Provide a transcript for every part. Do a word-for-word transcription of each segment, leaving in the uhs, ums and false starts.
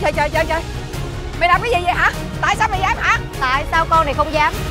trời trời trời trời. Mày làm cái gì vậy hả? Tại sao mày dám hả? Tại sao con này không dám?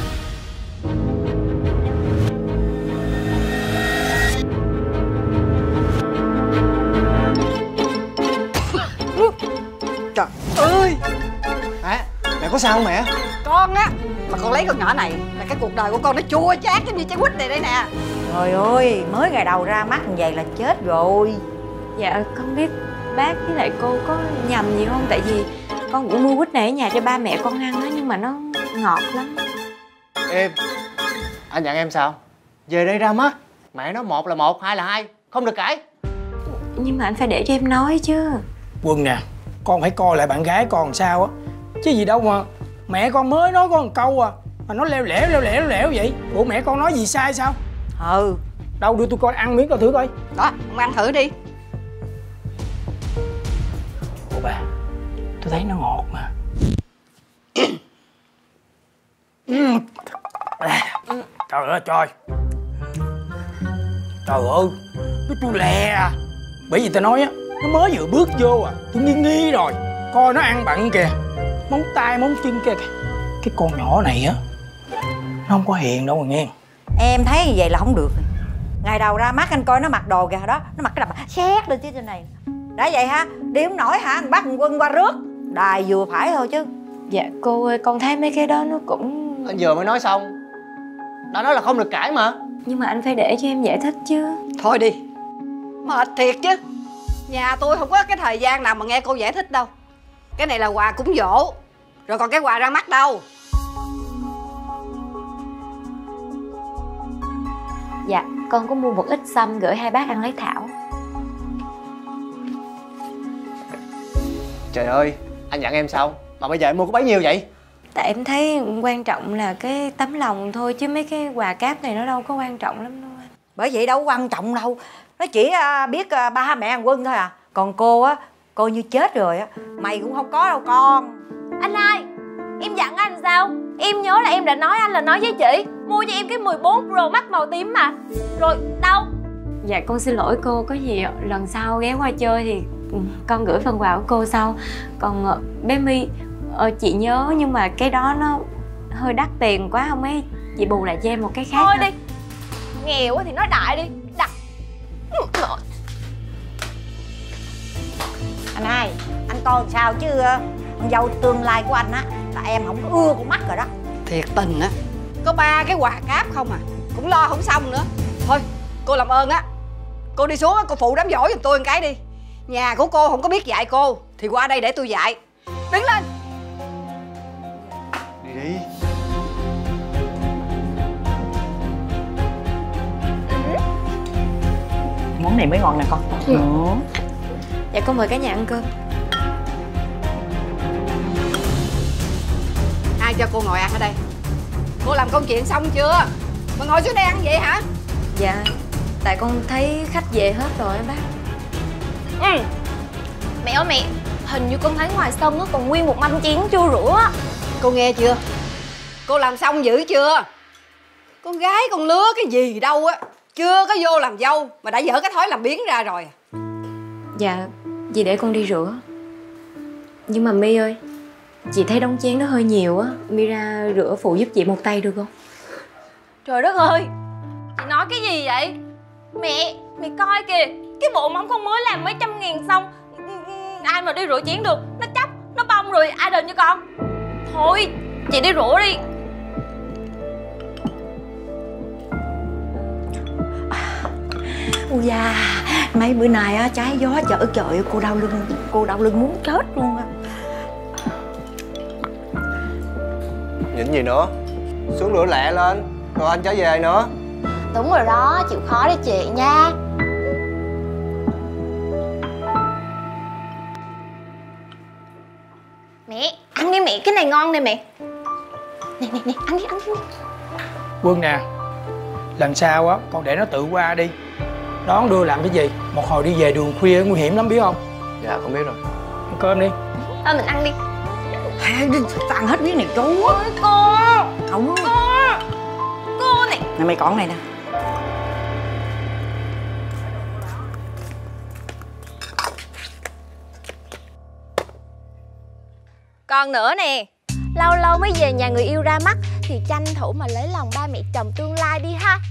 Trời ơi. Mẹ, mẹ có sao không mẹ? Con á, mà con lấy con nhỏ này là cái cuộc đời của con nó chua chát giống như trái quýt này đây nè. Trời ơi, mới ngày đầu ra mắt như vậy là chết rồi. Dạ con biết bác với lại cô có nhầm gì không? Tại vì con cũng mua quýt này ở nhà cho ba mẹ con ăn á, nhưng mà nó ngọt lắm. Em, anh dặn em sao? Về đây ra mắt, mẹ nói một là một, hai là hai, không được cãi. Nhưng mà anh phải để cho em nói chứ. Quân nè, con phải coi lại bạn gái con làm sao á. Chứ gì đâu mà mẹ con mới nói con một câu à mà nó leo lẻo leo lẻo leo lẻo vậy. Ủa mẹ con nói gì sai sao? Ừ. Đâu đưa tôi coi ăn miếng coi thử coi. Đó, ông ăn thử đi. Ủa bà, tôi thấy nó ngọt mà. Trời ơi trời. Trời ơi, nó chua lè à. Bởi vì tao nói á, nó mới vừa bước vô à, tôi nghi nghi rồi. Coi nó ăn bận kìa, móng tay móng chân kìa. Cái con nhỏ này á, nó không có hiền đâu mà nghe. Em thấy như vậy là không được. Ngày đầu ra mắt anh coi nó mặc đồ kìa đó, nó mặc cái đầm xét lên chứ trên này. Đã vậy hả? Đi không nổi hả? Anh bắt Quân qua rước. Đài vừa phải thôi chứ. Dạ cô ơi, con thấy mấy cái đó nó cũng... Anh vừa mới nói xong, đã nói là không được cãi mà. Nhưng mà anh phải để cho em giải thích chứ. Thôi đi, mệt thiệt chứ. Nhà tôi không có cái thời gian nào mà nghe cô giải thích đâu. Cái này là quà cúng giỗ, rồi còn cái quà ra mắt đâu. Dạ, con có mua một ít sâm gửi hai bác ăn lấy thảo. Trời ơi, anh dặn em sao mà bây giờ em mua có bấy nhiêu vậy? Tại em thấy quan trọng là cái tấm lòng thôi, chứ mấy cái quà cáp này nó đâu có quan trọng lắm đâu anh. Bởi vậy đâu quan trọng đâu. Nó chỉ biết ba mẹ thằng Quân thôi à. Còn cô á, cô như chết rồi á. Mày cũng không có đâu con. Anh ơi, em dặn anh sao? Em nhớ là em đã nói anh là nói với chị mua cho em cái mười bốn Pro Max màu tím mà. Rồi đâu? Dạ con xin lỗi cô, có gì lần sau ghé qua chơi thì con gửi phần quà của cô sau. Còn bé My, ờ, chị nhớ nhưng mà cái đó nó hơi đắt tiền quá, không ấy chị bù lại cho em một cái khác. Thôi hả? đi, nghèo quá thì nói đại đi. Đặt. Anh hai, anh coi sao chứ con dâu tương lai của anh á là em không có ưa con mắt rồi đó. Thiệt tình á, có ba cái quà cáp không à, cũng lo không xong nữa. Thôi, cô làm ơn á, cô đi xuống cô phụ đám giỗ giùm tôi một cái đi. Nhà của cô không có biết dạy cô thì qua đây để tôi dạy. Đứng lên. Đi đi. Món này mới ngon nè con. Ừ. Dạ con mời cả nhà ăn cơm. Ai cho cô ngồi ăn ở đây? Cô làm công chuyện xong chưa mà ngồi xuống đây ăn vậy hả? Dạ, tại con thấy khách về hết rồi á bác. Ừ. Mẹ ơi mẹ, hình như con thấy ngoài sân còn nguyên một mâm chén chưa rửa á. Cô nghe chưa? Cô làm xong dữ chưa? Con gái con lứa cái gì đâu á, chưa có vô làm dâu mà đã dở cái thói làm biếng ra rồi. Dạ, dì để con đi rửa. Nhưng mà My ơi, chị thấy đống chén nó hơi nhiều á, My ra rửa phụ giúp chị một tay được không? Trời đất ơi, chị nói cái gì vậy? Mẹ, mẹ coi kìa, cái bộ móng con mới làm mấy trăm ngàn xong, ai mà đi rửa chén được, nó chấp, nó bong rồi, ai đền cho con? Thôi, chị đi rửa đi. Ui da, mấy bữa nay á trái gió chở trời, cô đau lưng, cô đau lưng muốn chết luôn á. Nhịn gì nữa, xuống rửa lẹ lên rồi anh trở về nữa. Đúng rồi đó, chịu khó đi chị nha. Mẹ, ăn đi mẹ, cái này ngon nè mẹ. Nè nè nè, ăn đi, ăn đi. Quân nè, lần sau á con để nó tự qua đi. Đón đưa làm cái gì? Một hồi đi về đường khuya nguy hiểm lắm biết không? Dạ con biết rồi. Ăn cơm đi. Thôi mình ăn đi. Ăn hết miếng này chú. Ôi cô. Không. Cô. Cô này. Nè mày còn này nè. Còn nữa nè, lâu lâu mới về nhà người yêu ra mắt thì tranh thủ mà lấy lòng ba mẹ chồng tương lai đi ha.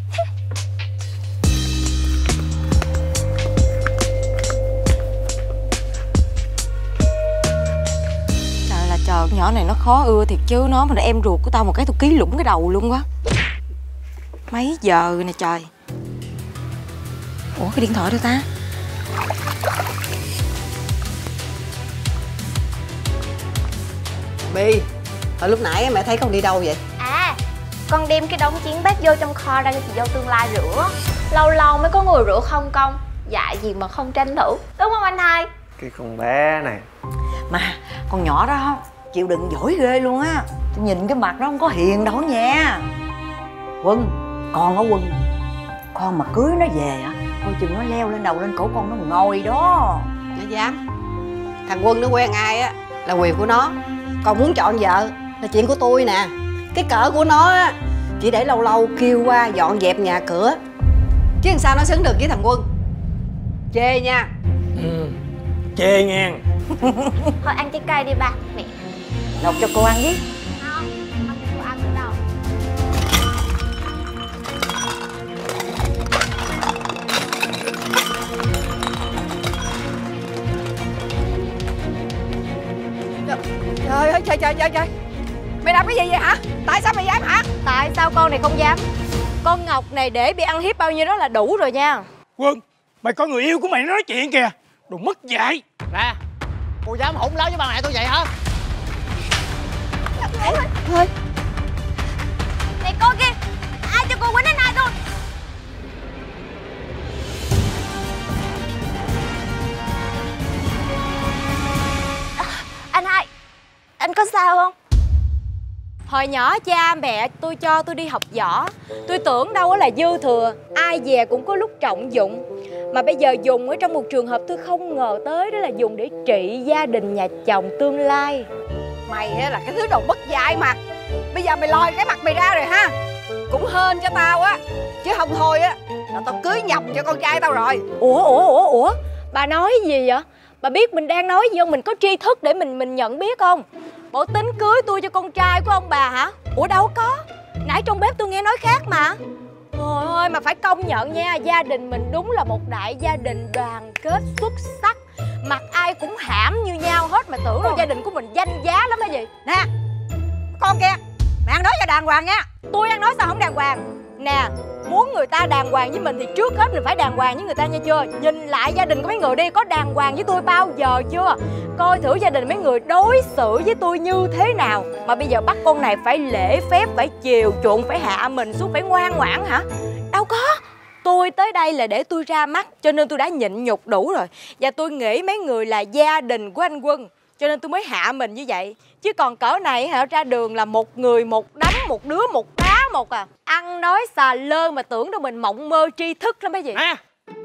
Trời là trời, con nhỏ này nó khó ưa thiệt chứ. Nó mà là em ruột của tao một cái tao ký lủng cái đầu luôn quá. Mấy giờ nè trời. Ủa cái điện thoại đâu ta? Bi, hồi lúc nãy mẹ thấy con đi đâu vậy? À, con đem cái đống chén bát vô trong kho ra cho chị dâu tương lai rửa. Lâu lâu mới có người rửa không công. Dạy gì mà không tranh thủ, đúng không anh hai? Cái con bé này. Mà con nhỏ đó chịu đựng giỏi ghê luôn á. Tôi nhìn cái mặt nó không có hiền đâu nha. Quân, con ở Quân, con mà cưới nó về á, coi chừng nó leo lên đầu lên cổ con nó ngồi đó. Nó dám. Thằng Quân nó quen ai á là quyền của nó. Còn muốn chọn vợ là chuyện của tôi nè. Cái cỡ của nó á chỉ để lâu lâu kêu qua dọn dẹp nhà cửa, chứ làm sao nó xứng được với thằng Quân. Chê nha. Ừ, chê nghe. Thôi ăn trái cây đi ba. Mẹ Lộc cho cô ăn với. không, không cho cô ăn nữa đâu. Trời ơi trời trời trời trời. Mày làm cái gì vậy hả? Tại sao mày dám hả? Tại sao con này không dám? Con Ngọc này để bị ăn hiếp bao nhiêu đó là đủ rồi nha. Quân, mày coi người yêu của mày nói chuyện kìa. Đồ mất dạy. Nè, cô dám hỗn láo với ba mẹ tôi vậy hả? Thôi này cô kia, ai cho cô quýnh anh hai tôi? À, anh hai, anh có sao không? Hồi nhỏ cha mẹ tôi cho tôi đi học võ. Tôi tưởng đâu là dư thừa, ai về cũng có lúc trọng dụng. Mà bây giờ dùng ở trong một trường hợp tôi không ngờ tới, đó là dùng để trị gia đình nhà chồng tương lai. Mày á là cái thứ đồ bất dạy mà. Bây giờ mày lòi cái mặt mày ra rồi ha. Cũng hên cho tao á, chứ không thôi á là tao cưới nhầm cho con trai tao rồi. Ủa ủa ủa ủa bà nói gì vậy? Bà biết mình đang nói gì không? Mình có tri thức để mình mình nhận biết không? Bộ tính cưới tôi cho con trai của ông bà hả? Ủa đâu có. Nãy trong bếp tôi nghe nói khác mà. Trời ơi, mà phải công nhận nha, gia đình mình đúng là một đại gia đình đoàn kết xuất sắc. Mặt ai cũng hãm như nhau hết mà tưởng là gia đình của mình danh giá lắm hay gì. Nè, con kia, mẹ ăn nói cho đàng hoàng nha. Tôi ăn nói sao không đàng hoàng? Nè, muốn người ta đàng hoàng với mình thì trước hết mình phải đàng hoàng với người ta nha chưa? Nhìn lại gia đình của mấy người đi, có đàng hoàng với tôi bao giờ chưa? Coi thử gia đình mấy người đối xử với tôi như thế nào. Mà bây giờ bắt con này phải lễ phép, phải chiều chuộng, phải hạ mình xuống, phải ngoan ngoãn hả? Đâu có. Tôi tới đây là để tôi ra mắt, cho nên tôi đã nhịn nhục đủ rồi. Và tôi nghĩ mấy người là gia đình của anh Quân, cho nên tôi mới hạ mình như vậy. Chứ còn cỡ này hả, ra đường là một người một đánh, một đứa một đá một à. Ăn nói xà lơ mà tưởng đâu mình mộng mơ tri thức lắm mấy gì. Nè,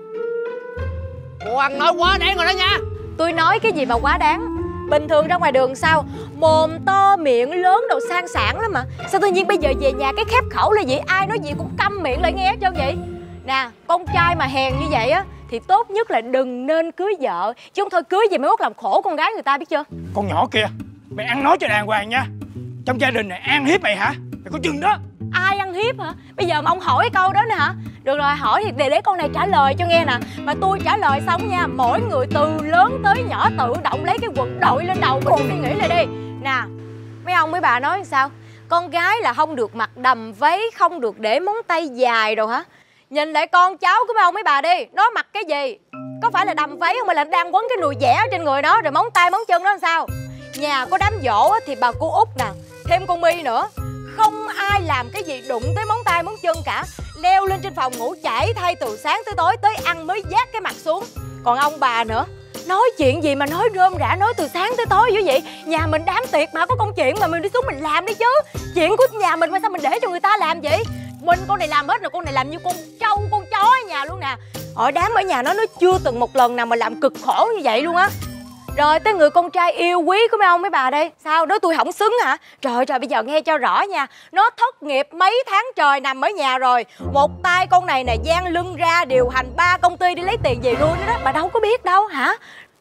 cô ăn nói quá đáng rồi đó nha. Tôi nói cái gì mà quá đáng? Bình thường ra ngoài đường sao mồm to miệng lớn đồ sang sảng lắm mà. Sao tự nhiên bây giờ về nhà cái khép khẩu là gì? Ai nói gì cũng câm miệng lại nghe hết trơn vậy. Nè, con trai mà hèn như vậy á thì tốt nhất là đừng nên cưới vợ. Chứ không thôi cưới gì mới mốt làm khổ con gái người ta biết chưa? Con nhỏ kia, mày ăn nói cho đàng hoàng nha. Trong gia đình này ăn hiếp mày hả? Mày có chừng đó. Ai ăn hiếp hả? Bây giờ mà ông hỏi câu đó nè hả? Được rồi, hỏi thì để, để con này trả lời cho nghe nè. Mà tôi trả lời xong nha, mỗi người từ lớn tới nhỏ tự động lấy cái quần đội lên đầu mình suy nghĩ lại đi. Nè, mấy ông mấy bà nói sao? Con gái là không được mặc đầm váy, không được để móng tay dài đâu hả? Nhìn lại con cháu của mấy ông mấy bà đi, nó mặc cái gì? Có phải là đầm váy không hay là đang quấn cái nùi vẽ ở trên người nó, rồi móng tay móng chân nó làm sao? Nhà có đám giỗ thì bà cô Út nè, thêm con My nữa, không ai làm cái gì đụng tới móng tay móng chân cả. Leo lên trên phòng ngủ chải thay từ sáng tới tối, tới ăn mới vác cái mặt xuống. Còn ông bà nữa, nói chuyện gì mà nói rôm rã, nói từ sáng tới tối dữ vậy? Nhà mình đám tiệc mà, có công chuyện mà mình đi xuống mình làm đi chứ. Chuyện của nhà mình mà sao mình để cho người ta làm vậy? Mình con này làm hết rồi, con này làm như con trâu con chó ở nhà luôn nè. Ở đám ở nhà nó nó chưa từng một lần nào mà làm cực khổ như vậy luôn á. Rồi tới người con trai yêu quý của mấy ông mấy bà đây, sao nói tôi không xứng hả? Trời trời, bây giờ nghe cho rõ nha, nó thất nghiệp mấy tháng trời nằm ở nhà rồi. Một tay con này nè dang lưng ra điều hành ba công ty đi lấy tiền về nuôi nó đó, bà đâu có biết đâu hả?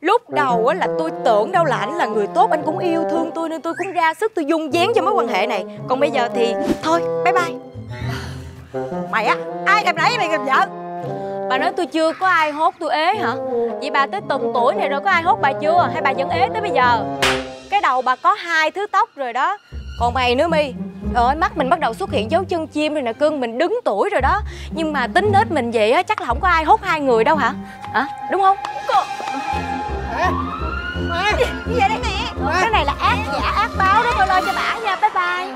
Lúc đầu á là tôi tưởng đâu là ảnh là người tốt, anh cũng yêu thương tôi nên tôi cũng ra sức tôi dung vén cho mối quan hệ này. Còn bây giờ thì thôi, bye bye. Mày á, ai gặp nãy mày gặp vợ? Bà nói tôi chưa có ai hốt tôi ế hả? Vậy bà tới từng tuổi này rồi có ai hốt bà chưa? Hay bà vẫn ế tới bây giờ? Cái đầu bà có hai thứ tóc rồi đó. Còn mày nữa My, rồi mắt mình bắt đầu xuất hiện dấu chân chim rồi nè cưng, mình đứng tuổi rồi đó. Nhưng mà tính nết mình vậy á, chắc là không có ai hốt hai người đâu hả? Hả? Đúng không? Cô... Mẹ! Mẹ! Gì vậy đấy mẹ? Cái này là ác giả ác báo đó, tôi lo cho bả nha, bye bye.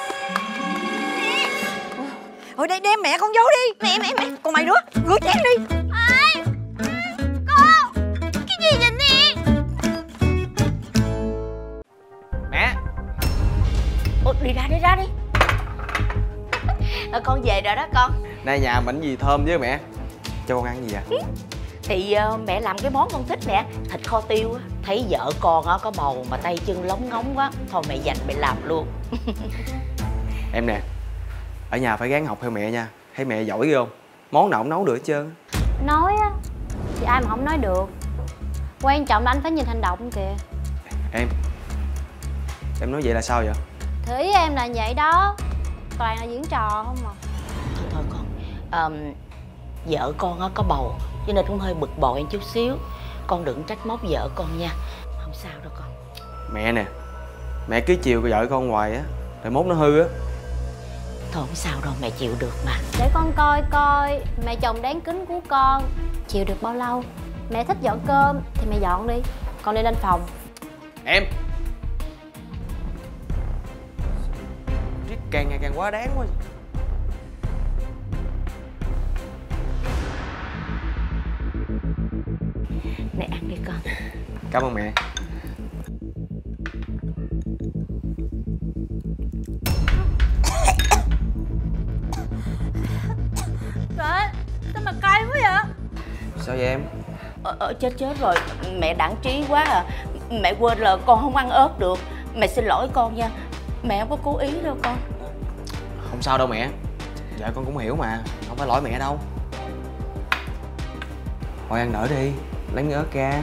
Thôi đây đem mẹ con dấu đi. Mẹ mẹ mẹ, còn mày nữa, rửa chén đi. Ai? Cô! Cái gì vậy nè? Mẹ! Ủa, đi ra đi ra đi. À, con về rồi đó con. Nay nhà mình gì thơm với mẹ. Cho con ăn gì vậy? Thì uh, mẹ làm cái món con thích nè, thịt kho tiêu á. Thấy vợ con á có bầu mà tay chân lóng ngóng quá, thôi mẹ dành mẹ làm luôn. Em nè, ở nhà phải gắng học theo mẹ nha. Thấy mẹ giỏi ghê không? Món nào cũng nấu được hết trơn. Nói á thì ai mà không nói được. Quan trọng là anh phải nhìn hành động kìa. Em Em nói vậy là sao vậy? Thì ý em là vậy đó. Toàn là diễn trò không mà. Thôi thôi con, um, vợ con á có bầu cho nên cũng hơi bực bội em chút xíu. Con đừng trách móc vợ con nha. Không sao đâu con. Mẹ nè, mẹ cứ chiều vợ con hoài á, rồi mốt nó hư á. Thôi không sao đâu, mẹ chịu được mà. Để con coi coi mẹ chồng đáng kính của con chịu được bao lâu. Mẹ thích dọn cơm thì mẹ dọn đi, con đi lên phòng. Em Riết càng ngày càng quá đáng quá. Mẹ ăn đi con. Cảm ơn mẹ. Trời, sao mà cay quá vậy? Sao vậy em? Ờ, ờ chết chết rồi, mẹ đãng trí quá à. Mẹ quên là con không ăn ớt được. Mẹ xin lỗi con nha. Mẹ không có cố ý đâu con. Không sao đâu mẹ. Dạ con cũng hiểu mà, không phải lỗi mẹ đâu. Thôi ăn đỡ đi, lấy miếng ớt ra.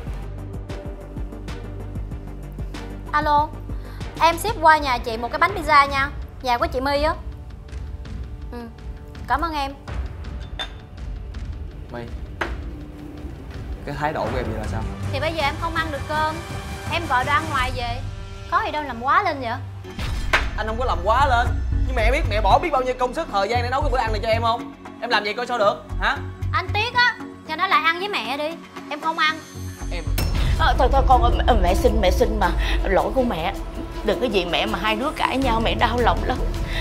Alo, em ship qua nhà chị một cái bánh pizza nha. Nhà của chị My á. Ừ, cảm ơn em. My, cái thái độ của em vậy là sao? Thì bây giờ em không ăn được cơm, em gọi đồ ăn ngoài về. Có gì đâu làm quá lên vậy. Anh không có làm quá lên. Nhưng mẹ biết mẹ bỏ biết bao nhiêu công sức thời gian để nấu cái bữa ăn này cho em không? Em làm vậy coi sao được, hả? Anh tiếc á, cho nó lại ăn với mẹ đi. Em không ăn. Em à, Thôi thôi con, mẹ xin mẹ xin mà. Lỗi của mẹ. Đừng có vì mẹ mà hai đứa cãi nhau mẹ đau lòng lắm.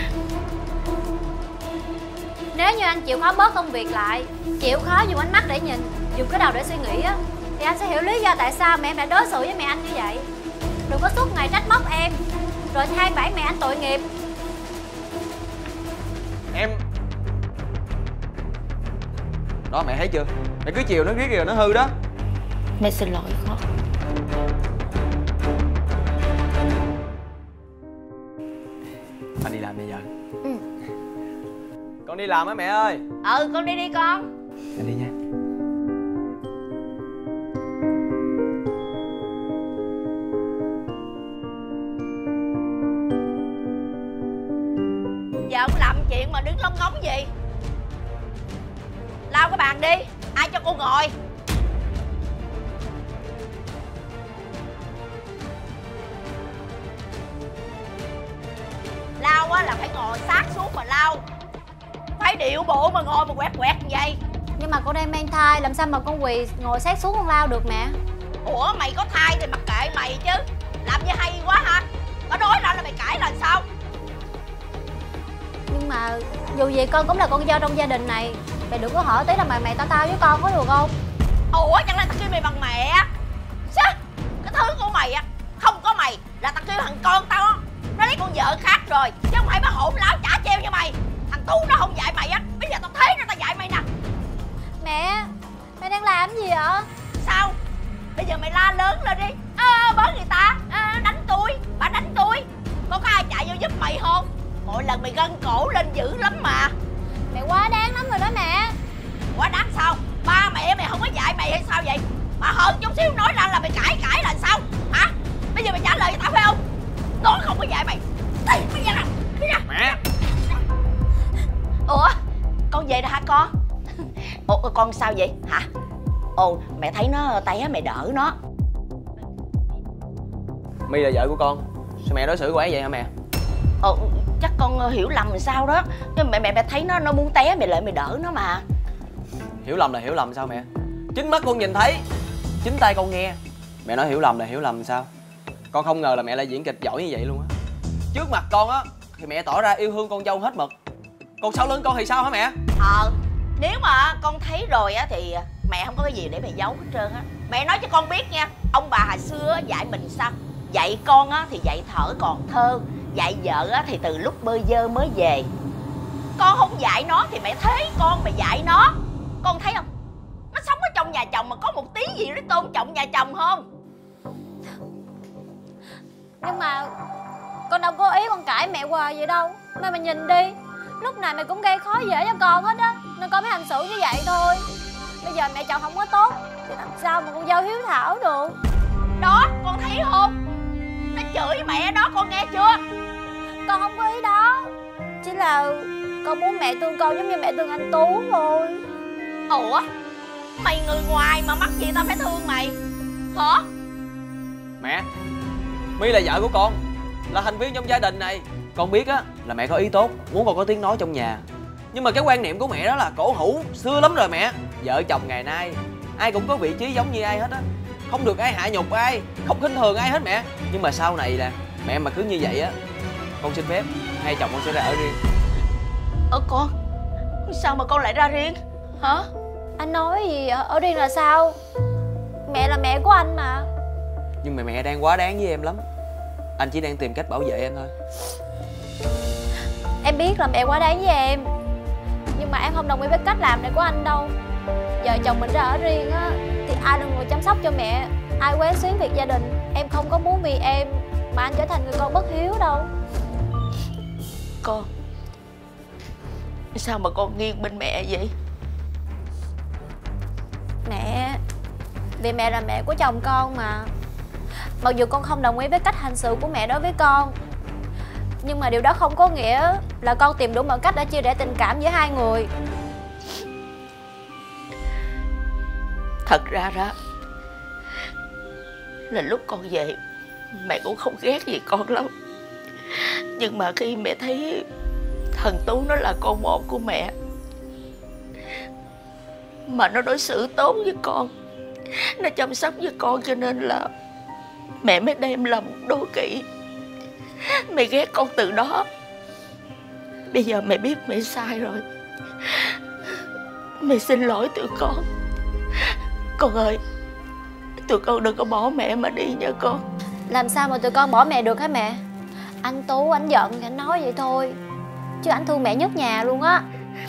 Nếu như anh chịu khó bớt công việc lại, chịu khó dùng ánh mắt để nhìn, dùng cái đầu để suy nghĩ á, thì anh sẽ hiểu lý do tại sao mẹ em lại đối xử với mẹ anh như vậy. Đừng có suốt ngày trách móc em, rồi than vãn mẹ anh tội nghiệp. Em Đó mẹ thấy chưa? Mẹ cứ chiều nó riết rồi nó hư đó. Mẹ xin lỗi con. Anh đi làm bây giờ. Ừ. Con đi làm á mẹ ơi. Ừ con đi đi con. Anh đi nha. Giờ ông làm chuyện mà đứng lóng ngóng gì? Lau cái bàn đi. Ai cho cô ngồi? Lau á là phải ngồi sát xuống mà lau. Phải điệu bộ mà ngồi mà quẹt quẹt như vậy. Nhưng mà con đang mang thai, làm sao mà con quỳ ngồi sát xuống con lao được mẹ? Ủa mày có thai thì mặc kệ mày chứ. Làm như hay quá hả? Có nói ra là mày cãi là sao? Nhưng mà dù gì con cũng là con dâu trong gia đình này. Mẹ đừng có hỏi tí là mày mày tao tao với con có được không? Ủa chẳng lẽ tao kêu mày bằng mẹ? Sao? Cái thứ của mày á, không có mày là tao kêu thằng con tao á, nó lấy con vợ khác rồi. Chứ không phải mà hỗn láo chả treo như mày. Thằng Tú nó không dạy mày á, bây giờ tao thấy nó tao dạy mày nè. Mẹ, mẹ đang làm gì vậy? Sao? Bây giờ mày la lớn lên đi. À, bớ người ta à, đánh tôi, bà đánh tôi. Có có ai chạy vô giúp mày không? Mỗi lần mày gân cổ lên dữ lắm mà. Mẹ quá đáng lắm rồi đó mẹ. Quá đáng sao? Ba mẹ mày không có dạy mày hay sao vậy? Mà hơn chút xíu nói ra là mày cãi cãi là sao hả? Bây giờ mày trả lời cho tao phải không? Nó không có dạy mày. Đi bây giờ nè. Đi ra. Mẹ. Ủa con về rồi hả con? Ủa con sao vậy hả? Ồ mẹ thấy nó té mẹ đỡ nó. My là vợ của con, sao mẹ đối xử cô ấy vậy hả mẹ? Ồ chắc con hiểu lầm làm sao đó. Nhưng mẹ mẹ mẹ thấy nó nó muốn té mẹ lại mẹ đỡ nó mà. Hiểu lầm là hiểu lầm sao mẹ? Chính mắt con nhìn thấy, chính tai con nghe. Mẹ nói hiểu lầm là hiểu lầm sao? Con không ngờ là mẹ lại diễn kịch giỏi như vậy luôn á. Trước mặt con á thì mẹ tỏ ra yêu thương con dâu hết mực, còn sau lưng con thì sao hả mẹ? Ờ nếu mà con thấy rồi á thì mẹ không có cái gì để mẹ giấu hết trơn á. Mẹ nói cho con biết nha, ông bà hồi xưa dạy mình sao? Dạy con á thì dạy thở còn thơ, dạy vợ á thì từ lúc bơ vơ mới về. Con không dạy nó thì mẹ thấy con mẹ dạy nó. Con thấy không? Nó sống ở trong nhà chồng mà có một tí gì để tôn trọng nhà chồng không? Nhưng mà con đâu có ý con cãi mẹ hoài vậy đâu. Mẹ mà nhìn đi, lúc nào mẹ cũng gây khó dễ cho con hết á, nên con mới hành xử như vậy thôi. Bây giờ mẹ chồng không có tốt thì làm sao mà con dâu hiếu thảo được? Đó con thấy không? Nó chửi mẹ đó con nghe chưa? Con không có ý đó, chỉ là con muốn mẹ thương con giống như mẹ thương anh Tú thôi. Ủa mày người ngoài mà mắc gì tao phải thương mày hả? Mẹ, My là vợ của con, là thành viên trong gia đình này. Con biết á là mẹ có ý tốt, muốn con có tiếng nói trong nhà. Nhưng mà cái quan niệm của mẹ đó là cổ hủ, xưa lắm rồi mẹ. Vợ chồng ngày nay ai cũng có vị trí giống như ai hết á, không được ai hạ nhục ai, không khinh thường ai hết mẹ. Nhưng mà sau này nè, mẹ mà cứ như vậy á, con xin phép hai chồng con sẽ ra ở riêng. Ờ con, sao mà con lại ra riêng hả? Anh nói gì ở, ở riêng là sao? Mẹ là mẹ của anh mà. Nhưng mà mẹ đang quá đáng với em lắm. Anh chỉ đang tìm cách bảo vệ em thôi. Em biết là mẹ quá đáng với em, nhưng mà em không đồng ý với cách làm này của anh đâu. Vợ chồng mình ra ở riêng á thì ai là người chăm sóc cho mẹ, ai quán xuyến việc gia đình. Em không có muốn vì em mà anh trở thành người con bất hiếu đâu. Con, sao mà con nghiêng bên mẹ vậy? Mẹ, vì mẹ là mẹ của chồng con mà. Mặc dù con không đồng ý với cách hành xử của mẹ đối với con, nhưng mà điều đó không có nghĩa là con tìm đủ mọi cách để chia rẽ tình cảm giữa hai người. Thật ra đó là lúc con về mẹ cũng không ghét gì con lắm. Nhưng mà khi mẹ thấy thằng Tú nó là con một của mẹ mà nó đối xử tốt với con, nó chăm sóc với con, cho nên là mẹ mới đem lòng đố kỵ. Mẹ ghét con từ đó. Bây giờ mẹ biết mẹ sai rồi, mẹ xin lỗi tụi con. Con ơi, tụi con đừng có bỏ mẹ mà đi nha con. Làm sao mà tụi con bỏ mẹ được hả mẹ? Anh Tú anh giận thì anh nói vậy thôi, chứ anh thương mẹ nhất nhà luôn á.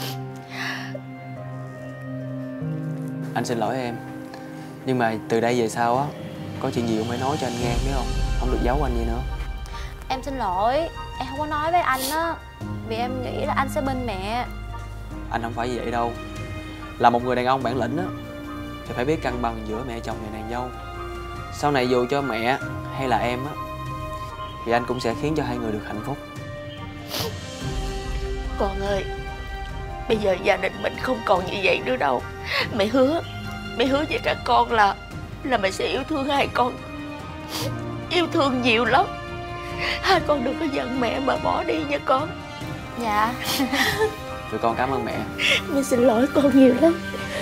Anh xin lỗi em, nhưng mà từ đây về sau á, có chuyện gì cũng phải nói cho anh nghe, biết không? Không được giấu anh vậy nữa. Em xin lỗi, em không có nói với anh á, vì em nghĩ là anh sẽ bên mẹ. Anh không phải như vậy đâu. Là một người đàn ông bản lĩnh á thì phải biết cân bằng giữa mẹ chồng và nàng dâu. Sau này dù cho mẹ hay là em á thì anh cũng sẽ khiến cho hai người được hạnh phúc. Con ơi, bây giờ gia đình mình không còn như vậy nữa đâu. Mẹ hứa, mẹ hứa với các con là là mẹ sẽ yêu thương hai con, yêu thương nhiều lắm. Hai con đừng có giận mẹ mà bỏ đi nha con. Dạ. Tụi con cảm ơn mẹ. Mẹ xin lỗi con nhiều lắm.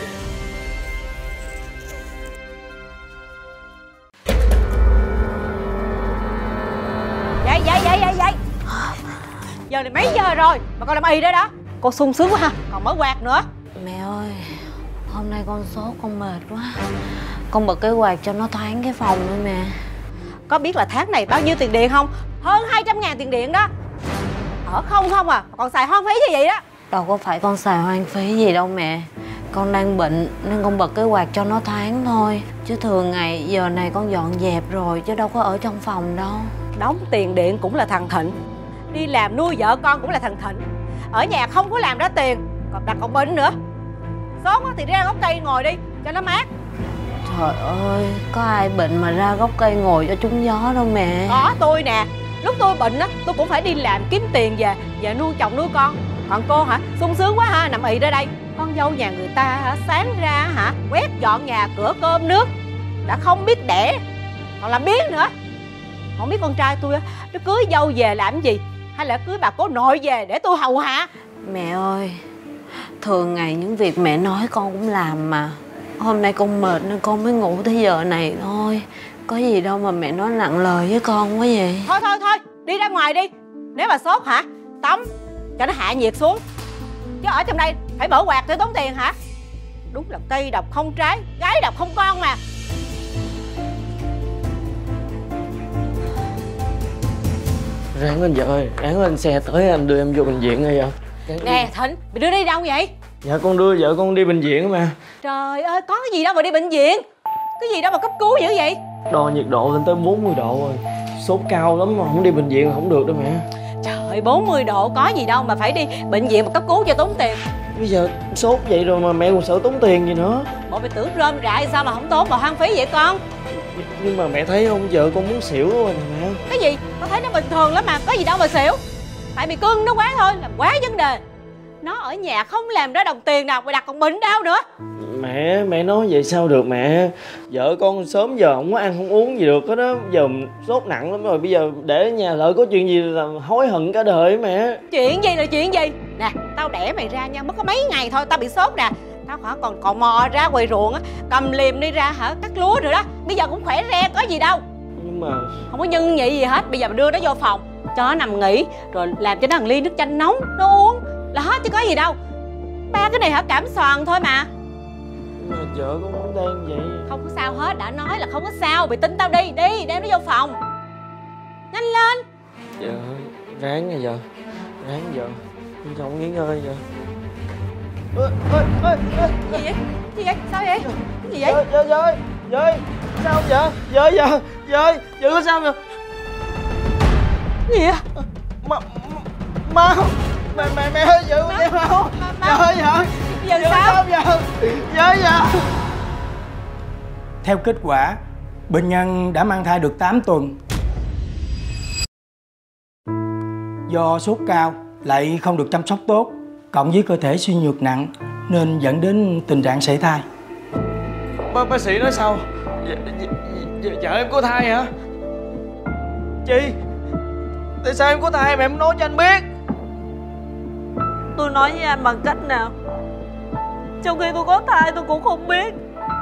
Dậy dậy dậy dậy dậy. Giờ này mấy giờ rồi mà con làm ì đấy đó. Con sung sướng quá ha, còn mới quạt nữa. Mẹ ơi, hôm nay con sốt, con mệt quá. Con bật cái quạt cho nó thoáng cái phòng thôi mẹ. Có biết là tháng này bao nhiêu tiền điện không? Hơn hai trăm ngàn tiền điện đó. Ở không không à, còn xài hoang phí như vậy đó. Đâu có phải con xài hoang phí gì đâu mẹ. Con đang bệnh nên con bật cái quạt cho nó thoáng thôi. Chứ thường ngày giờ này con dọn dẹp rồi, chứ đâu có ở trong phòng đâu. Đóng tiền điện cũng là thằng Thịnh, đi làm nuôi vợ con cũng là thằng Thịnh. Ở nhà không có làm ra tiền, còn đặt còn bệnh nữa. Sốt thì đi ra gốc cây ngồi đi cho nó mát. Trời Trời ơi, có ai bệnh mà ra gốc cây ngồi cho trúng gió đâu mẹ. Có tôi nè. Lúc tôi bệnh á, tôi cũng phải đi làm kiếm tiền về Về nuôi chồng nuôi con. Còn cô hả, sung sướng quá ha, nằm ì ra đây. Con dâu nhà người ta hả, sáng ra hả, quét dọn nhà cửa cơm nước, đã không biết đẻ còn làm biếng nữa. Không biết con trai tôi á, nó cưới dâu về làm gì, hay là cưới bà cố nội về để tôi hầu hạ. Mẹ ơi, thường ngày những việc mẹ nói con cũng làm mà. Hôm nay con mệt nên con mới ngủ tới giờ này thôi. Có gì đâu mà mẹ nói nặng lời với con quá vậy. Thôi thôi thôi, đi ra ngoài đi. Nếu mà sốt hả, tắm cho nó hạ nhiệt xuống. Chứ ở trong đây phải mở quạt để tốn tiền hả? Đúng là cây độc không trái, gái độc không con mà. Ráng lên vợ ơi, ráng lên xe tới anh đưa em vô bệnh viện ngay vậy. Nè Thịnh, mày đưa đi đâu vậy? Dạ con đưa vợ con đi bệnh viện mà. Trời ơi, có cái gì đâu mà đi bệnh viện. Cái gì đâu mà cấp cứu dữ vậy? Đo nhiệt độ lên tới bốn mươi độ rồi. Sốt cao lắm mà không đi bệnh viện là không được đâu mẹ. Trời ơi, bốn mươi độ có gì đâu mà phải đi bệnh viện mà cấp cứu cho tốn tiền. Bây giờ sốt vậy rồi mà mẹ còn sợ tốn tiền gì nữa. Bộ mày tưởng rơm rạ sao mà không tốn mà hoang phí vậy con? Nhưng mà mẹ thấy không, vợ con muốn xỉu rồi nè mẹ. Cái gì? Con thấy nó bình thường lắm mà, có gì đâu mà xỉu. Tại mày cưng nó quá thôi, làm quá vấn đề. Nó ở nhà không làm ra đồng tiền nào, mày đặt còn bệnh đau nữa. Mẹ, mẹ nói vậy sao được mẹ. Vợ con sớm giờ không có ăn không uống gì được hết đó. Giờ sốt nặng lắm rồi, bây giờ để ở nhà lỡ có chuyện gì là hối hận cả đời mẹ. Chuyện gì là chuyện gì? Nè, tao đẻ mày ra nha, mới có mấy ngày thôi tao bị sốt nè. Tao hả còn còn mò ra ngoài ruộng á, cầm liềm đi ra hả cắt lúa rồi đó. Bây giờ cũng khỏe re, có gì đâu. Nhưng mà không có nhân nhị gì hết. Bây giờ mình đưa nó vô phòng cho nó nằm nghỉ, rồi làm cho nó một ly nước chanh nóng nó uống là hết chứ có gì đâu. Ba cái này hả cảm xoàn thôi mà. Nhưng mà vợ con cũng đang vậy. Không có sao hết, đã nói là không có sao. Mày tin tao đi, đi đem nó vô phòng. Nhanh lên. Vợ ơi, ráng nha vợ. Ráng vợ. Con không nghỉ ngơi vợ. Ê, ê, ê, ê. Gì vậy? Gì vậy? Sao vậy? Cái gì vậy? Vợ, vợ, vợ, vợ. Sao vợ? Vợ, vợ, vợ, vợ có sao vậy? Cái gì vậy? Máu, máu. Mẹ, mẹ, mẹ ơi, vợ con máu. Vợ ơi, vợ. Giờ sao? Vợ, vợ, vợ. Theo kết quả, bệnh nhân đã mang thai được tám tuần. Do sốt cao lại không được chăm sóc tốt, cộng với cơ thể suy nhược nặng nên dẫn đến tình trạng sảy thai. Bác, bác sĩ nói sao? Vợ em có thai hả? Chị, tại sao em có thai mà em nói cho anh biết? Tôi nói với anh bằng cách nào? Trong khi tôi có thai tôi cũng không biết.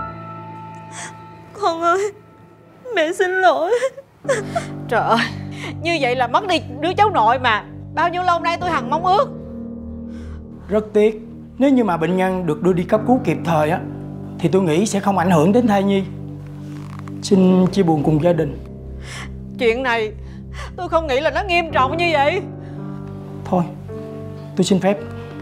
Con ơi, mẹ xin lỗi. Trời ơi, như vậy là mất đi đứa cháu nội mà bao nhiêu lâu nay tôi hằng mong ước. Rất tiếc, nếu như mà bệnh nhân được đưa đi cấp cứu kịp thời á thì tôi nghĩ sẽ không ảnh hưởng đến thai nhi. Xin chia buồn cùng gia đình. Chuyện này tôi không nghĩ là nó nghiêm trọng như vậy. Thôi, tôi xin phép.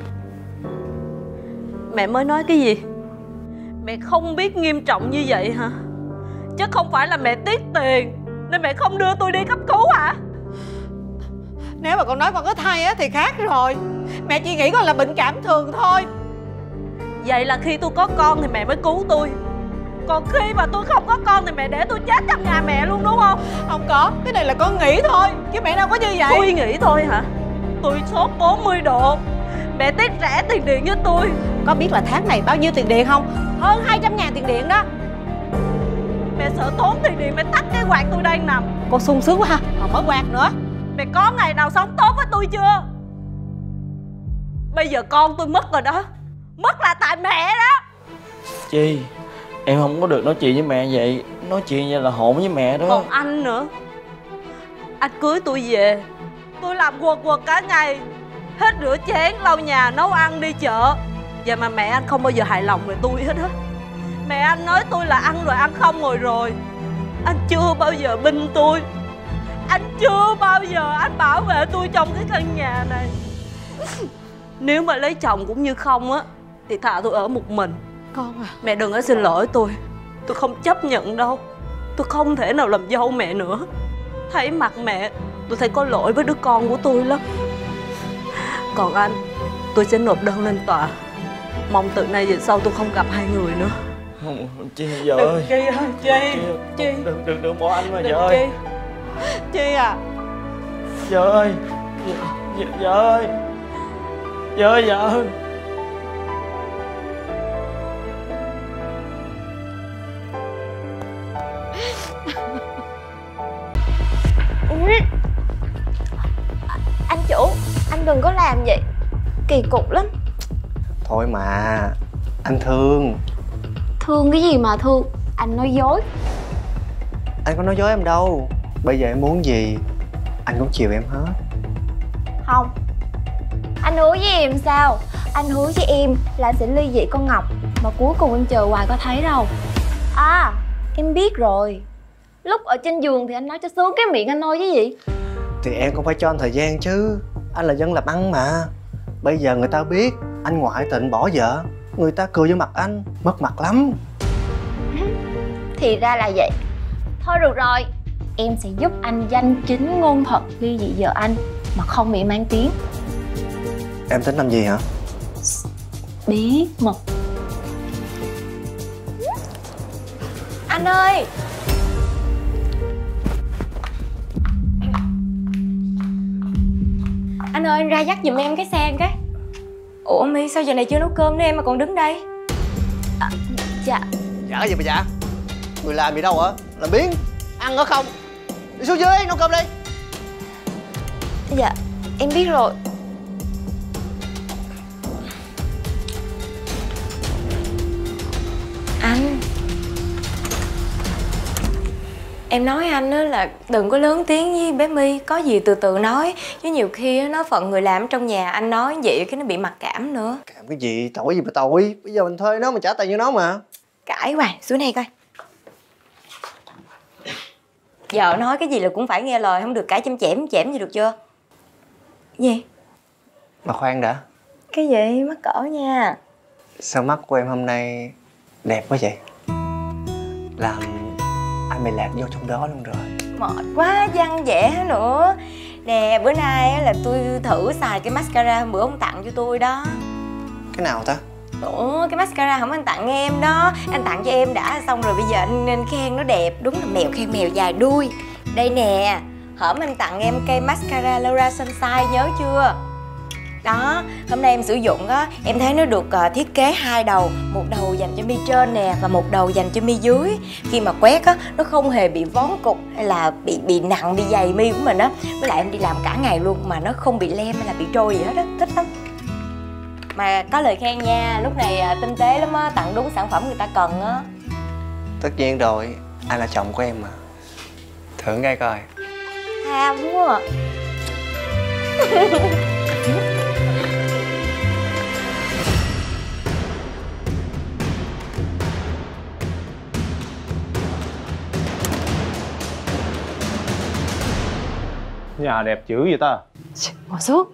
Mẹ mới nói cái gì? Mẹ không biết nghiêm trọng như vậy hả? Chứ không phải là mẹ tiếc tiền nên mẹ không đưa tôi đi cấp cứu hả? Nếu mà con nói con có thai á thì khác rồi. Mẹ chỉ nghĩ con là bệnh cảm thường thôi. Vậy là khi tôi có con thì mẹ mới cứu tôi. Còn khi mà tôi không có con thì mẹ để tôi chết trong nhà mẹ luôn đúng không? Không có, cái này là con nghĩ thôi chứ mẹ đâu có như vậy. Tôi nghĩ thôi hả? Tôi sốt bốn mươi độ, mẹ tiết rẻ tiền điện với tôi. Có biết là tháng này bao nhiêu tiền điện không? Hơn hai trăm ngàn tiền điện đó. Mẹ sợ tốn tiền điện, mẹ tắt cái quạt tôi đang nằm. Con sung sướng quá ha, còn mở quạt nữa. Mẹ có ngày nào sống tốt với tôi chưa? Bây giờ con tôi mất rồi đó. Mất là tại mẹ đó. Chi, em không có được nói chuyện với mẹ vậy. Nói chuyện vậy là hỗn với mẹ đó. Còn anh nữa. Anh cưới tôi về, tôi làm quật quật cả ngày, hết rửa chén, lau nhà, nấu ăn, đi chợ. Vậy mà mẹ anh không bao giờ hài lòng về tôi hết á. Mẹ anh nói tôi là ăn rồi ăn không ngồi rồi. Anh chưa bao giờ binh tôi. Anh chưa bao giờ anh bảo vệ tôi trong cái căn nhà này. Nếu mà lấy chồng cũng như không á thì thà tôi ở một mình. Con à, mẹ đừng có xin lỗi tôi. Tôi không chấp nhận đâu. Tôi không thể nào làm dâu mẹ nữa. Thấy mặt mẹ tôi thấy có lỗi với đứa con của tôi lắm. Còn anh, tôi sẽ nộp đơn lên tòa. Mong từ nay về sau tôi không gặp hai người nữa. Không, Chi, vợ Đừng ơi. Chi ơi, Chi, Chi. Đừng, đừng, đừng bỏ anh mà Đừng vợ ơi. Chi. Chi à. Vợ ơi. Vợ, vợ ơi. Vợ ơi, vợ. Anh chủ, anh đừng có làm vậy, kỳ cục lắm. Thôi mà, anh thương. Thương cái gì mà thương, anh nói dối. Anh có nói dối em đâu. Bây giờ em muốn gì anh cũng chiều em hết. Không, anh hứa với em sao? Anh hứa với em là sẽ ly dị con Ngọc, mà cuối cùng em chờ hoài có thấy đâu. À, em biết rồi. Lúc ở trên giường thì anh nói cho sướng cái miệng anh nói cái gì? Thì em cũng phải cho anh thời gian chứ. Anh là dân làm ăn mà. Bây giờ người ta biết anh ngoại tình bỏ vợ, người ta cười vô mặt anh, mất mặt lắm. Thì ra là vậy. Thôi được rồi, em sẽ giúp anh danh chính ngôn thuận ly dị vợ anh mà không bị mang tiếng. Em tính làm gì hả? Bí mật. Anh ơi, anh ơi, anh ra dắt giùm em cái xe cái. Ủa My, sao giờ này chưa nấu cơm nữa em mà còn đứng đây? À, dạ. Dạ cái gì mà dạ? Người làm gì đâu hả? Làm biếng. Ăn ở không? Đi xuống dưới nấu cơm đi. Dạ, em biết rồi. Anh, em nói anh á là đừng có lớn tiếng với bé My, có gì từ từ nói. Chứ nhiều khi nó phận người làm trong nhà, anh nói vậy cái nó bị mặc cảm nữa. Cảm cái gì? Tội gì mà tội? Bây giờ mình thuê nó, mình trả tiền cho nó mà. Cãi hoài, xuống đây coi. Vợ nói cái gì là cũng phải nghe lời, không được cãi chém chém chém gì được chưa? Gì? Mà khoan đã. Cái gì? Mắc cỡ nha. Sao mắt của em hôm nay đẹp quá vậy? Làm anh bị lạc vô trong đó luôn rồi. Mệt quá, văn vẻ nữa. Nè, bữa nay là tôi thử xài cái mascara hôm bữa ông tặng cho tôi đó. Cái nào ta? Ủa, cái mascara không anh tặng em đó. Anh tặng cho em đã, xong rồi bây giờ anh nên khen nó đẹp. Đúng là mèo khen mèo dài đuôi. Đây nè, hổm anh tặng em cây mascara Laura Sunshine, nhớ chưa? Đó, hôm nay em sử dụng á, em thấy nó được uh, thiết kế hai đầu. Một đầu dành cho mi trên nè, và một đầu dành cho mi dưới. Khi mà quét á, nó không hề bị vón cục hay là bị bị nặng, bị dày mi của mình á. Với lại em đi làm cả ngày luôn mà nó không bị lem hay là bị trôi gì hết á, thích lắm. Mà có lời khen nha, lúc này uh, tinh tế lắm á, tặng đúng sản phẩm người ta cần á. Tất nhiên rồi, anh là chồng của em mà. Thưởng ngay coi. Tham quá à. Nhà đẹp dữ vậy ta. Ngồi xuống.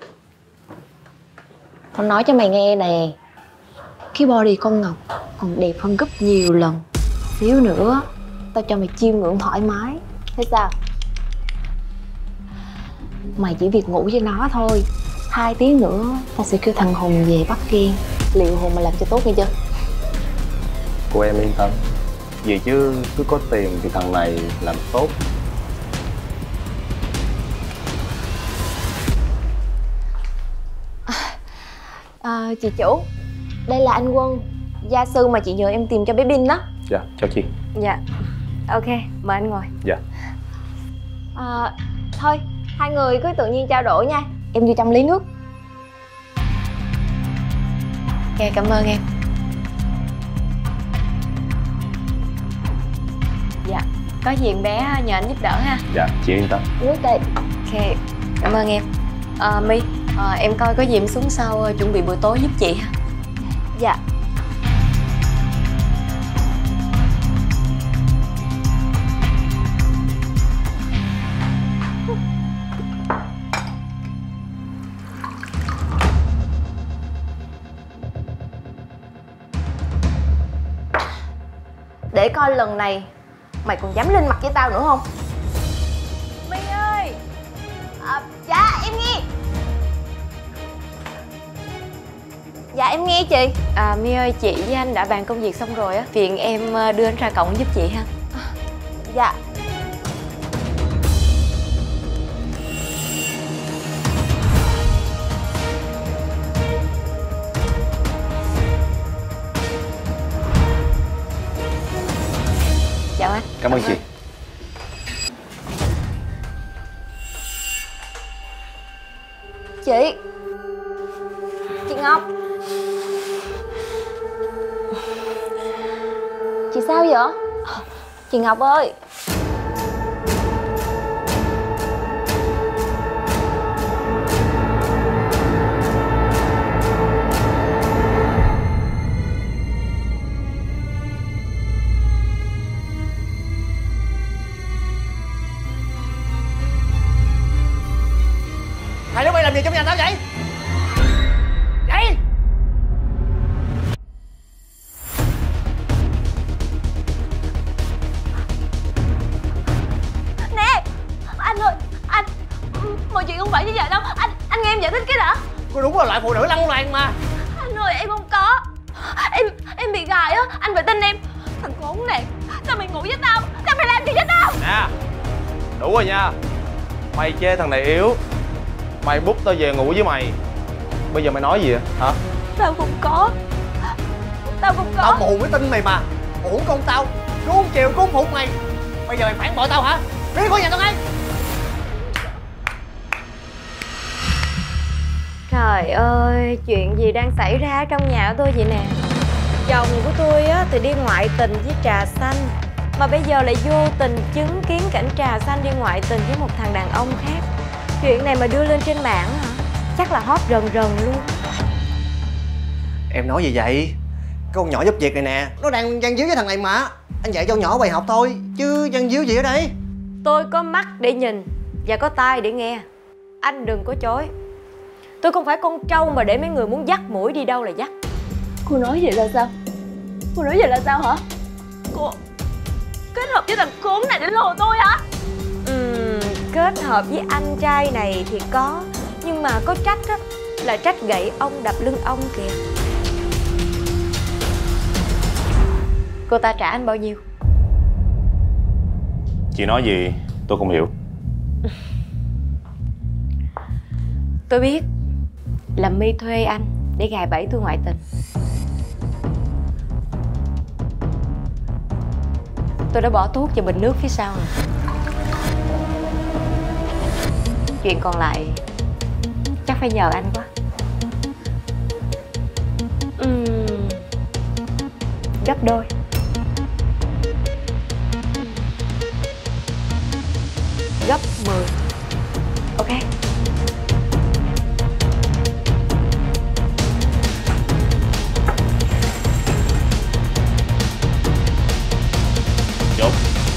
Tao nói cho mày nghe nè, cái body con Ngọc còn đẹp hơn gấp nhiều lần. Xíu nữa tao cho mày chiêm ngưỡng thoải mái. Thế sao? Mày chỉ việc ngủ với nó thôi. Hai tiếng nữa tao sẽ kêu thằng Hùng về bắt Kiên. Liệu Hùng mà làm cho tốt nghe chưa? Cô em yên tâm. Vì chứ cứ có tiền thì thằng này làm tốt. À, chị chủ, đây là anh Quân, gia sư mà chị nhờ em tìm cho bé Bin đó. Dạ, chào chị. Dạ, ok, mời anh ngồi. Dạ. À, thôi, hai người cứ tự nhiên trao đổi nha. Em đi chăm lấy nước. Ok, cảm ơn em. Dạ, có gì em bé nhờ anh giúp đỡ ha. Dạ, chị yên tâm. Nước đây. Ok, cảm ơn em. À, My, à, em coi có gì em xuống sau uh, chuẩn bị bữa tối giúp chị ha. Dạ. Để coi lần này mày còn dám lên mặt với tao nữa không? My ơi. À, dạ em nghe. Dạ em nghe chị. À My ơi, chị với anh đã bàn công việc xong rồi á, phiền em đưa anh ra cổng giúp chị ha. Dạ. Chào anh. Cảm ơn chị. Chị Chị Ngọc. Chị sao vậy? Chị Ngọc ơi. Hai đứa bay làm gì trong nhà tao vậy? Vậy? Nè anh ơi, anh mọi chuyện không phải như vậy đâu. Anh anh nghe em giải thích cái đã. Cô đúng là loại phụ nữ lăng loàn mà. Anh ơi em không có. Em em bị gài á, anh phải tin em. Thằng khốn này, sao mày ngủ với tao? Sao mày làm gì với tao? Nè, đủ rồi nha. Mày chê thằng này yếu, mày bút tao về ngủ với mày. Bây giờ mày nói gì vậy hả? Tao không có. Tao không có. Tao mù mới tin mày mà. Uổng công tao, cứu không chiều, cứu không phục mày. Bây giờ mày phản bội tao hả? Đi khỏi nhà tao ngay. Trời ơi, chuyện gì đang xảy ra trong nhà của tôi vậy nè. Chồng của tôi á thì đi ngoại tình với Trà Xanh, mà bây giờ lại vô tình chứng kiến cảnh Trà Xanh đi ngoại tình với một thằng đàn ông khác. Chuyện này mà đưa lên trên mạng hả? Chắc là hot rần rần luôn. Em nói gì vậy? Con nhỏ giúp việc này nè, nó đang gian díu với thằng này mà. Anh dạy cho nhỏ bài học thôi, chứ gian díu gì ở đây. Tôi có mắt để nhìn và có tai để nghe. Anh đừng có chối. Tôi không phải con trâu mà để mấy người muốn dắt mũi đi đâu là dắt. Cô nói vậy là sao? Cô nói vậy là sao hả? Cô kết hợp với thằng khốn này để lừa tôi hả? Ừm, kết hợp với anh trai này thì có. Nhưng mà có trách á, là trách gậy ông đập lưng ông kìa. Cô ta trả anh bao nhiêu? Chị nói gì tôi không hiểu. Tôi biết là My thuê anh để gài bẫy tôi ngoại tình. Tôi đã bỏ thuốc và bình nước phía sau rồi. Chuyện còn lại chắc phải nhờ anh quá. uhm, Gấp đôi. Gấp mười. Ok. Chốt.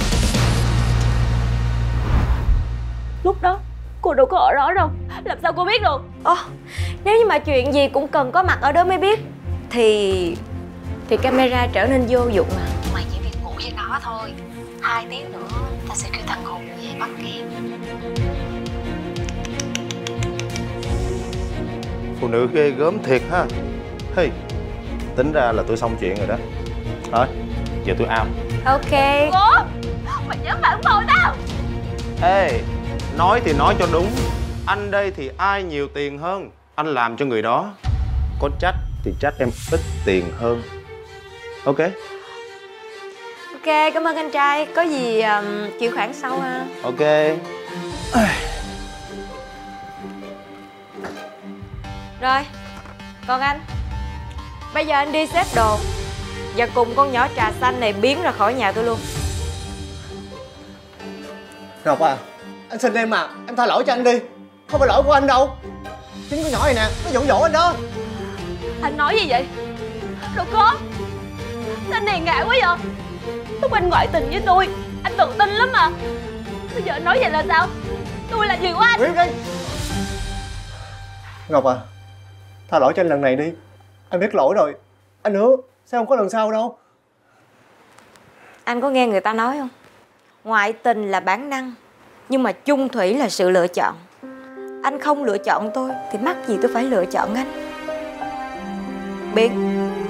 Lúc đó cô đâu có ở đó đâu. Làm sao cô biết được? Ồ, nếu như mà chuyện gì cũng cần có mặt ở đó mới biết Thì Thì camera trở nên vô dụng mà. Mày chỉ việc ngủ với nó thôi. Hai tiếng nữa ta sẽ kêu thằng Hùng về bắt em. Phụ nữ ghê gớm thiệt ha. Hey, tính ra là tôi xong chuyện rồi đó. Thôi, giờ tôi out. Ok. Cô, mày dám phản bội tao. Ê, nói thì nói cho đúng. Anh đây thì ai nhiều tiền hơn, anh làm cho người đó. Có trách thì trách em ít tiền hơn. Ok. Ok, cảm ơn anh trai. Có gì um, chuyển khoản sau ha. Ok. Rồi, còn anh, bây giờ anh đi xếp đồ và cùng con nhỏ Trà Xanh này biến ra khỏi nhà tôi luôn. Ngọc à, anh xin em mà, em tha lỗi cho anh đi. Không phải lỗi của anh đâu. Chính con nhỏ này nè, nó dụ dỗ anh đó. Anh nói gì vậy? Đâu có. Sao anh này ngại quá vậy? Lúc anh ngoại tình với tôi, anh tự tin lắm mà. Bây giờ anh nói vậy là sao? Tôi là gì của anh? Nguyễn đi. Ngọc à, tha lỗi cho anh lần này đi. Anh biết lỗi rồi. Anh hứa sẽ không có lần sau đâu. Anh có nghe người ta nói không? Ngoại tình là bản năng, nhưng mà chung thủy là sự lựa chọn. Anh không lựa chọn tôi thì mắc gì tôi phải lựa chọn anh. biến.